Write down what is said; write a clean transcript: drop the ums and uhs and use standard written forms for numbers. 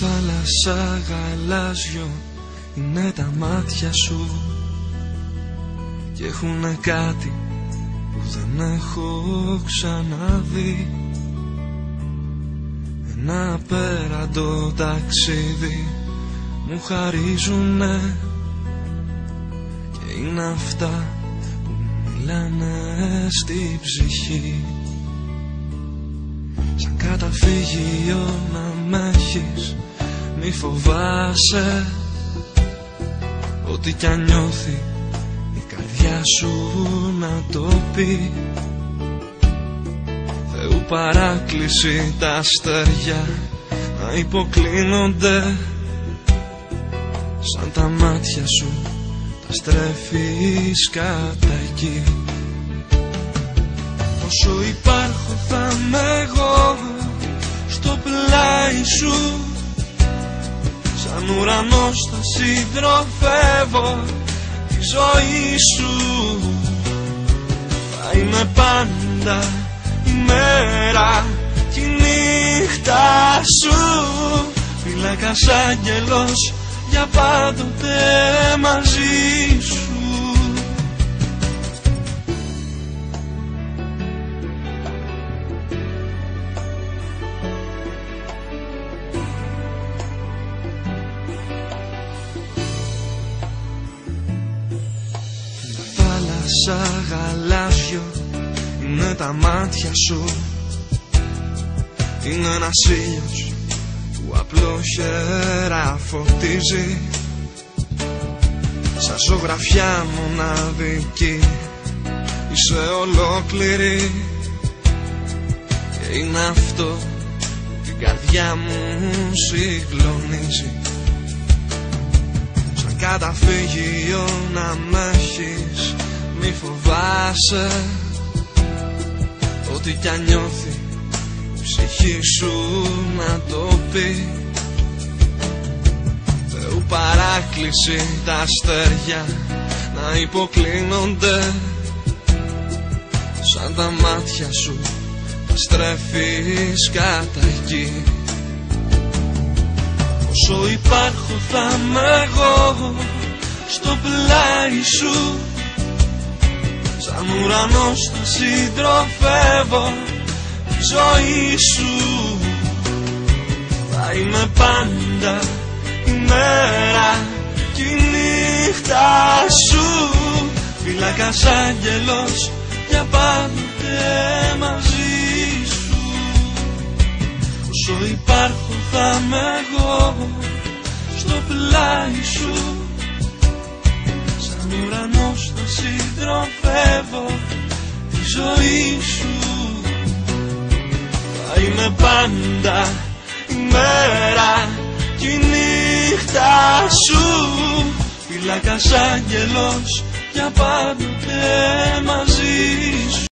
Θάλασσα γαλάζιο είναι τα μάτια σου και έχουνε κάτι που δεν έχω ξαναδεί. Ένα απέραντο ταξίδι μου χαρίζουνε και είναι αυτά που μιλάνε στη ψυχή. Σαν καταφύγιο να μ' έχεις, μη φοβάσαι ό,τι κι αν νιώθει η καρδιά σου να το πει. Θεού παράκληση τα αστέρια να υποκλίνονται, σαν τα μάτια σου τα στρέφεις κατά εκεί. Όσο υπάρχω θα είμαι εγώ στο πλάι σου, σαν ουρανός θα συντροφεύω τη ζωή σου. Θα είμαι πάντα η μέρα κι η νύχτα σου, φύλακας άγγελος για πάντοτε μαζί σου. Θάλασσα γαλάζιο είναι τα μάτια σου, είναι ένας ήλιος που απλόχερα φωτίζει, σαν ζωγραφιά μοναδική είσαι ολόκληρη και είναι αυτό που την καρδιά μου συγκλονίζει. Σαν καταφύγιο να μ' έχεις, μη φοβάσαι ό,τι κι αν νιώθει η ψυχή σου να το πει. Θεού παράκληση τα αστέρια να υποκλίνονται, σαν τα μάτια σου τα στρέφεις κατά εκεί. Όσο υπάρχω θα είμαι εγώ στο πλάι σου, σαν ουρανός θα συντροφεύω τη ζωή σου. Θα είμαι πάντα η μέρα κι η νύχτα σου, φύλακας άγγελος για πάντοτε μαζί σου. Όσο υπάρχω θα είμαι εγώ στο πλάι σου, σαν ουρανός θα συντροφεύω τη ζωή σου. Θα είμαι πάντα η μέρα κι η νύχτα σου, φύλακας άγγελος για πάντοτε μαζί σου.